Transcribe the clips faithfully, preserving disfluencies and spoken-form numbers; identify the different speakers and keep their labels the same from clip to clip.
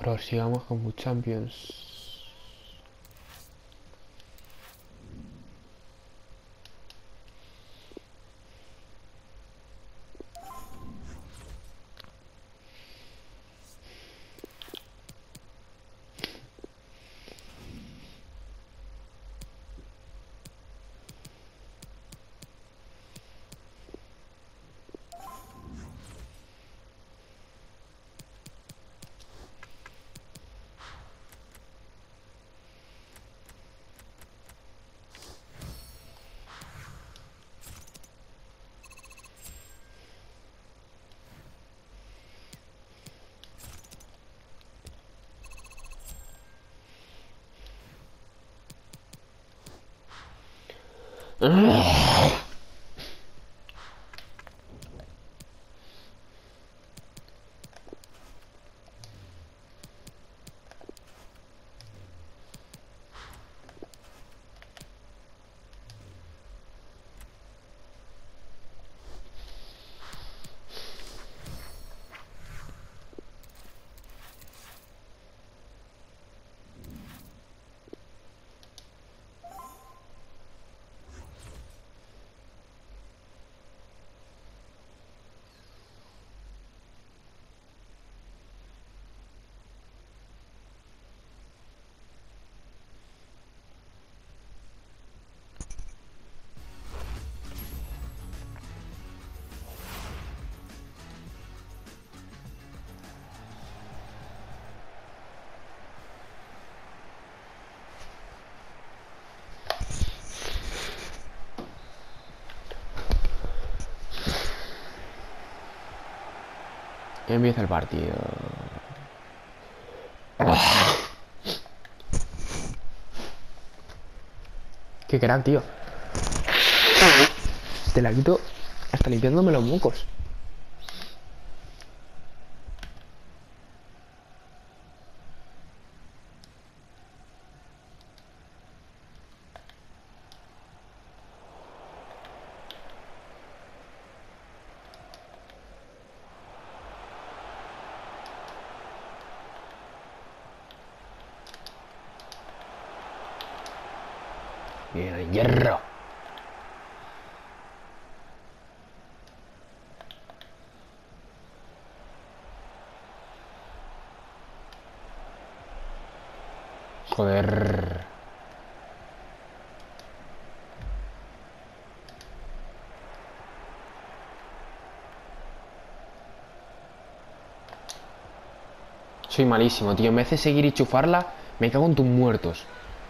Speaker 1: Prosigamos con Food Champions. Empieza el partido. Qué crack, tío. Te la quito hasta limpiándome los mocos. Bien, el hierro. Joder. Soy malísimo, tío. En vez de seguir y chufarla, me cago en tus muertos.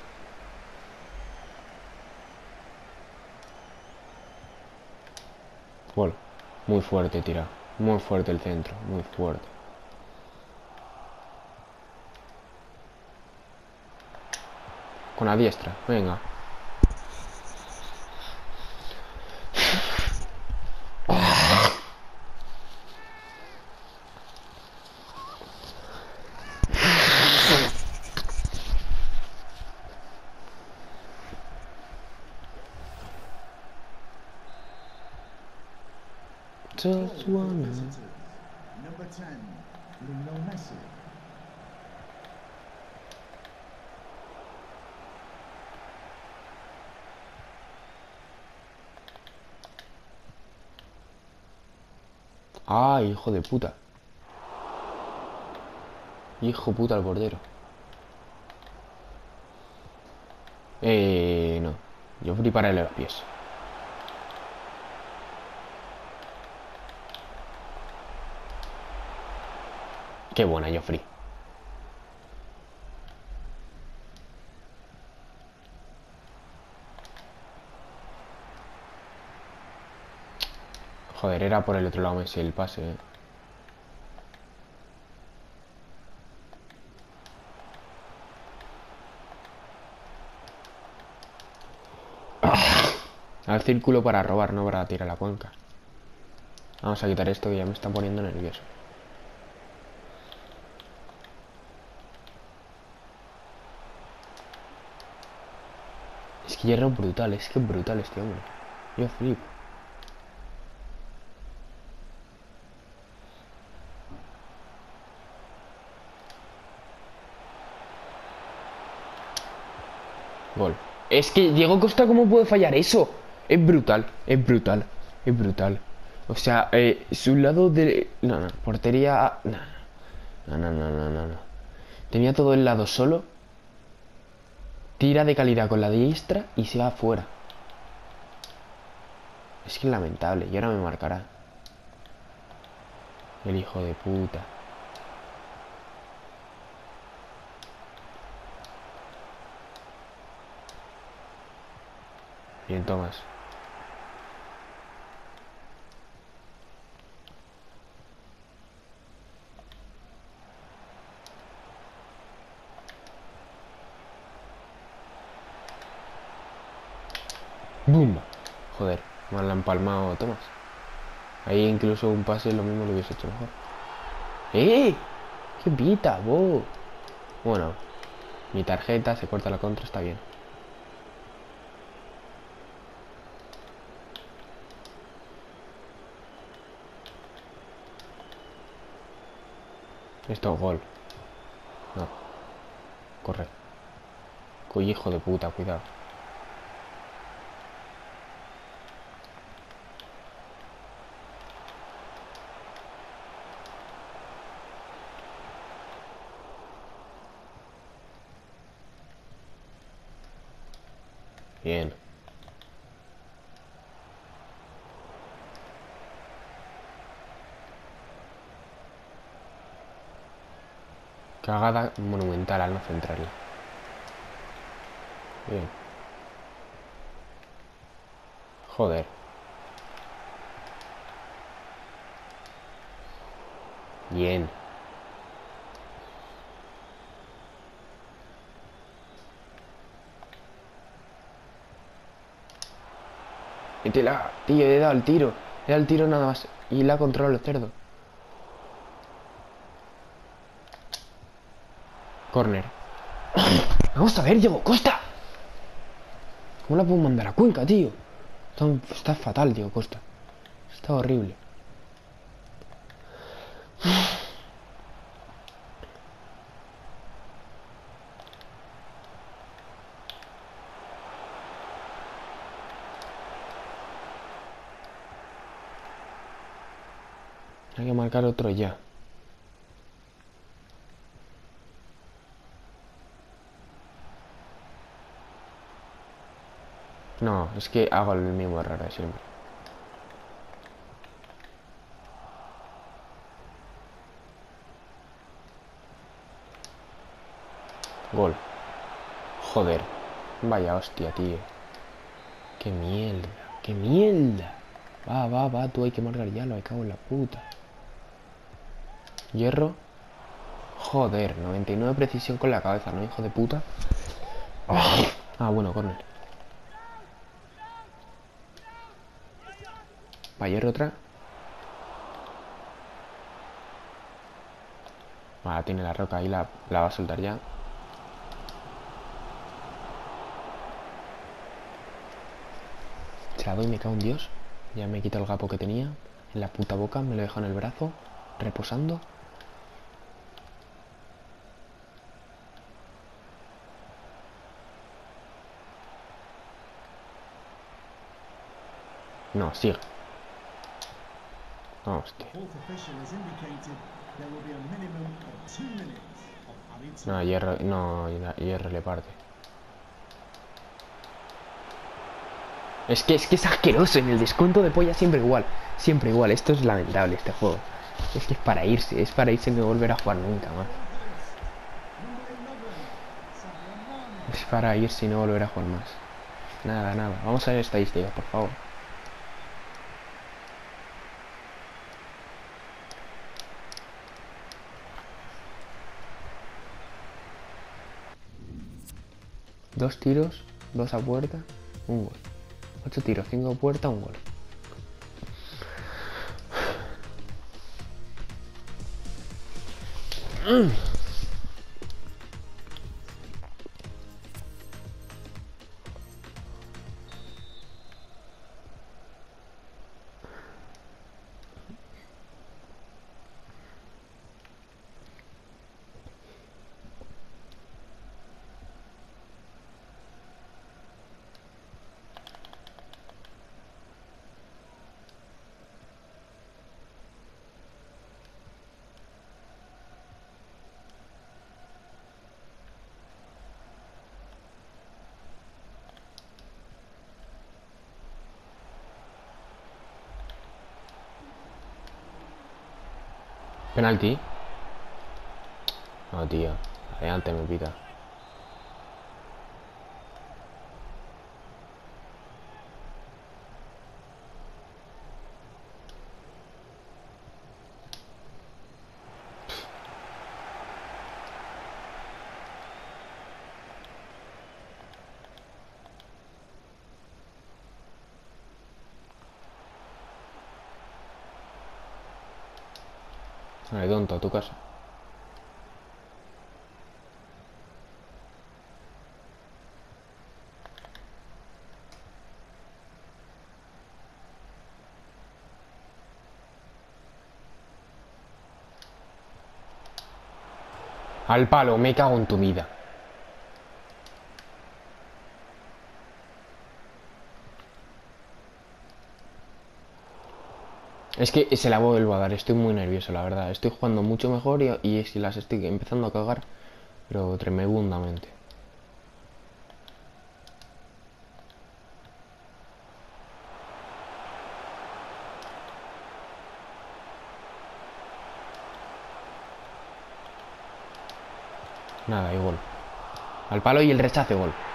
Speaker 1: Gol. Muy fuerte, tira. Muy fuerte el centro. Muy fuerte. Con la diestra. Venga. Just one.
Speaker 2: Number ten, Lionel Messi.
Speaker 1: Ah, hijo de puta. Hijo puta el bordero. Eh, no. Yo fui para los pies. Qué buena, Joffrey. Joder, era por el otro lado Messi el pase, eh. Al círculo para robar, no para tirar la cuenca. Vamos a quitar esto que ya me está poniendo nervioso. Es que hierro brutal, es que brutal este hombre. Yo flipo. Gol. Es que Diego Costa, ¿cómo puede fallar eso? Es brutal, es brutal, es brutal. O sea, eh, su lado de... No, no, portería... No, no, no, no, no, no, no. Tenía todo el lado solo. Tira de calidad con la diestra y se va afuera. Es que es lamentable. Y ahora me marcará. El hijo de puta. Bien, Tomás. ¡Bum! Joder, me la ha empalmado Tomás. Ahí incluso un pase lo mismo lo hubiese hecho mejor. ¡Eh! ¡Qué pita, vos! Bueno, mi tarjeta se corta la contra, está bien. Esto es gol. No. Corre. Cuy, hijo de puta, cuidado. Bien. Cagada monumental al no centrarla. Bien. Joder. Bien. Métela, tío, he dado el tiro. He dado el tiro nada más. Y la controla el cerdo. Corner. Vamos a ver, Diego Costa. ¿Cómo la puedo mandar a Cuenca, tío? Está, está fatal, Diego Costa. Está horrible. Hay que marcar otro ya. No, es que hago el mismo error de siempre. Gol. Joder. Vaya hostia, tío. Qué mierda. Qué mierda. Va, va, va. Tú hay que marcar ya. Lo me cago en la puta. Hierro. Joder. noventa y nueve precisión con la cabeza, ¿no, hijo de puta? Ah, bueno, corner. Va, hierro otra. Ah, tiene la roca ahí. La, la va a soltar ya. Se la doy, me cago en Dios. Ya me quito el gapo que tenía en la puta boca, me lo dejo en el brazo, reposando. No, sigue. No, hostia. No, hierro, no, hierro le parte. Es que, es que es asqueroso. En el descuento de polla siempre igual. Siempre igual. Esto es lamentable, este juego. Es que es para irse. Es para irse y no volver a jugar nunca más. Es para irse y no volver a jugar más. Nada, nada. Vamos a ver estadísticas, por favor. Dos tiros, dos a puerta, un gol. Ocho tiros, cinco a puerta, un gol. Mm. Penalti. No, tío. Adelante me pita. Vale, tonto, a tu casa. Al palo, me cago en tu vida. Es que se la vuelvo a dar, estoy muy nervioso, la verdad. Estoy jugando mucho mejor y, y es que las estoy empezando a cagar, pero tremendamente. Nada, igual. Al palo y el rechace, gol.